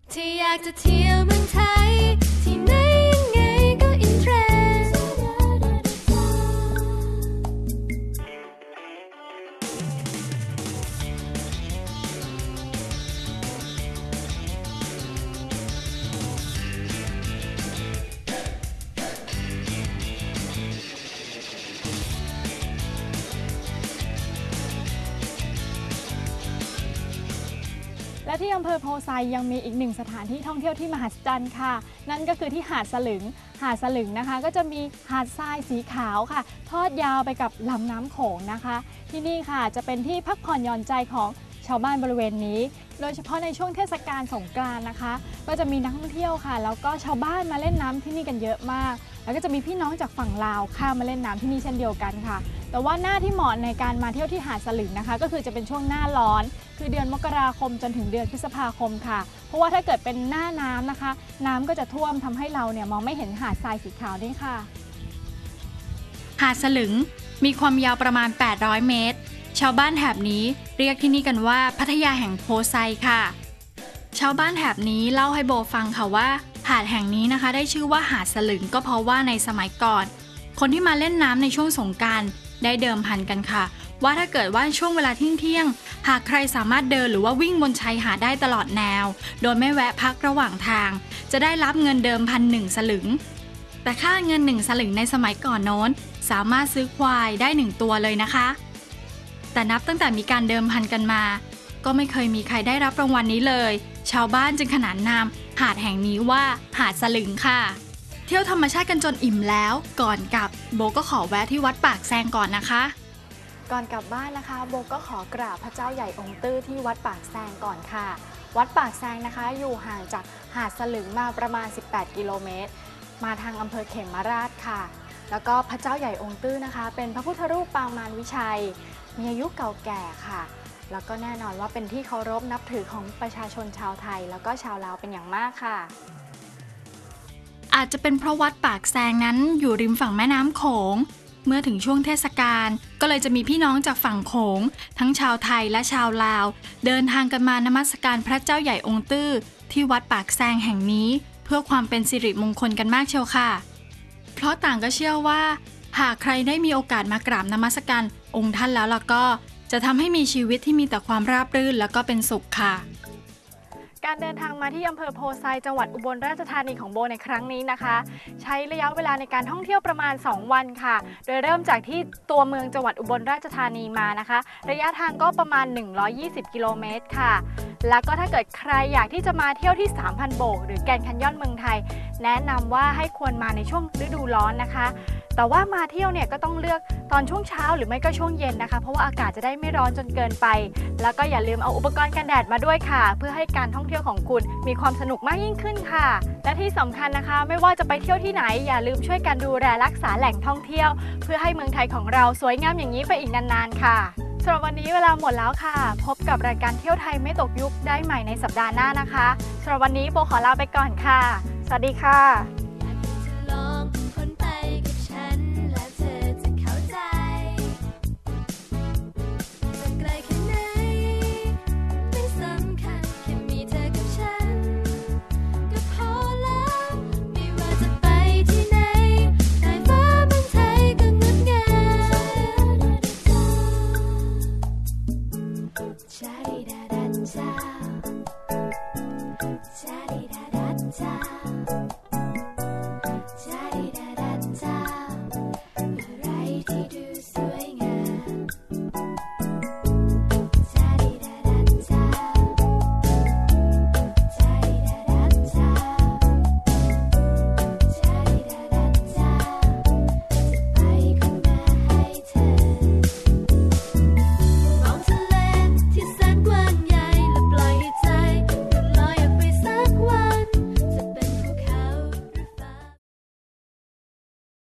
ที่อยากจะเที่ยวเมืองไทยที่ไหนยังไงก็อินเทรนด์และที่อำเภอโพไซยังมีอีกหนึ่งสถานที่ท่องเที่ยวที่มหัศจรรย์ค่ะนั่นก็คือที่หาดสลึงนะคะก็จะมีหาดทรายสีขาวค่ะทอดยาวไปกับลำน้ำโขงนะคะที่นี่ค่ะจะเป็นที่พักผ่อนหย่อนใจของชาวบ้านบริเวณนี้โดยเฉพาะในช่วงเทศกาลสงกรานต์นะคะก็จะมีนักท่องเที่ยวค่ะแล้วก็ชาวบ้านมาเล่นน้ำที่นี่กันเยอะมากแล้วก็จะมีพี่น้องจากฝั่งลาวข้ามมาเล่นน้ำที่นี่เช่นเดียวกันค่ะแต่ว่าหน้าที่เหมาะในการมาเที่ยวที่หาดสลึงนะคะก็คือจะเป็นช่วงหน้าร้อนคือเดือนมกราคมจนถึงเดือนพฤษภาคมค่ะเพราะว่าถ้าเกิดเป็นหน้าน้ำนะคะน้ำก็จะท่วมทำให้เราเนี่ยมองไม่เห็นหาดทรายสีขาวนี่ค่ะหาดสลึงมีความยาวประมาณ800เมตรชาวบ้านแถบนี้เรียกที่นี่กันว่าพัทยาแห่งโพไซค่ะชาวบ้านแถบนี้เล่าให้โบฟังค่ะว่าหาดแห่งนี้นะคะได้ชื่อว่าหาดสลึงก็เพราะว่าในสมัยก่อนคนที่มาเล่นน้ำในช่วงสงกรานต์ได้เดิมพันกันค่ะว่าถ้าเกิดว่าช่วงเวลาเที่ยงหากใครสามารถเดินหรือว่าวิ่งบนชายหาดได้ตลอดแนวโดยไม่แวะพักระหว่างทางจะได้รับเงินเดิมพัน1 สลึงแต่ค่าเงิน1 สลึงในสมัยก่อนโน้นสามารถซื้อควายได้1 ตัวเลยนะคะแต่นับตั้งแต่มีการเดิมพันกันมาก็ไม่เคยมีใครได้รับรางวัลนี้เลยชาวบ้านจึงขนานนามหาดแห่งนี้ว่าหาดสลึงค่ะเที่ยวธรรมชาติกันจนอิ่มแล้วก่อนกลับโบก็ขอแวะที่วัดปากแซงก่อนนะคะก่อนกลับบ้านนะคะโบก็ขอกราบพระเจ้าใหญ่องค์ตื้อที่วัดปากแซงก่อนค่ะวัดปากแซงนะคะอยู่ห่างจากหาดสลึงมาประมาณ18 กิโลเมตรมาทางอำเภอเขมราชค่ะแล้วก็พระเจ้าใหญ่องค์ตื้อนะคะเป็นพระพุทธรูปปางมารวิชัยมีอายุเก่าแก่ค่ะแล้วก็แน่นอนว่าเป็นที่เคารพนับถือของประชาชนชาวไทยแล้วก็ชาวลาวเป็นอย่างมากค่ะอาจจะเป็นเพราะวัดปากแซงนั้นอยู่ริมฝั่งแม่น้ำโขงเมื่อถึงช่วงเทศกาลก็เลยจะมีพี่น้องจากฝั่งโขงทั้งชาวไทยและชาวลาวเดินทางกันมานมัสการพระเจ้าใหญ่องค์ตื้อที่วัดปากแซงแห่งนี้เพื่อความเป็นสิริมงคลกันมากเชียวค่ะเพราะต่างก็เชื่อว่าหากใครได้มีโอกาสมากราบนมัสการองค์ท่านแล้วก็จะทำให้มีชีวิตที่มีแต่ความราบรื่นแล้วก็เป็นสุขค่ะการเดินทางมาที่อำเภอโพไซจังหวัดอุบลราชธานีของโบในครั้งนี้นะคะใช้ระยะเวลาในการท่องเที่ยวประมาณ2 วันค่ะโดยเริ่มจากที่ตัวเมืองจังหวัดอุบลราชธานีมานะคะระยะทางก็ประมาณ120 กิโลเมตรค่ะแล้วก็ถ้าเกิดใครอยากที่จะมาเที่ยวที่ 3,000 โบกหรือแกรนด์แคนยอนเมืองไทยแนะนำว่าให้ควรมาในช่วงฤดูร้อนนะคะแต่ว่ามาเที่ยวเนี่ยก็ต้องเลือกตอนช่วงเช้าหรือไม่ก็ช่วงเย็นนะคะเพราะว่าอากาศจะได้ไม่ร้อนจนเกินไปแล้วก็อย่าลืมเอาอุปกรณ์กันแดดมาด้วยค่ะเพื่อให้การท่องเที่ยวของคุณมีความสนุกมากยิ่งขึ้นค่ะและที่สำคัญนะคะไม่ว่าจะไปเที่ยวที่ไหนอย่าลืมช่วยกันดูแลรักษาแหล่งท่องเที่ยวเพื่อให้เมืองไทยของเราสวยงามอย่างนี้ไปอีกนานๆค่ะสำหรับวันนี้เวลาหมดแล้วค่ะพบกับรายการเที่ยวไทยไม่ตกยุคได้ใหม่ในสัปดาห์หน้านะคะสำหรับวันนี้โบขอลาไปก่อนค่ะสวัสดีค่ะ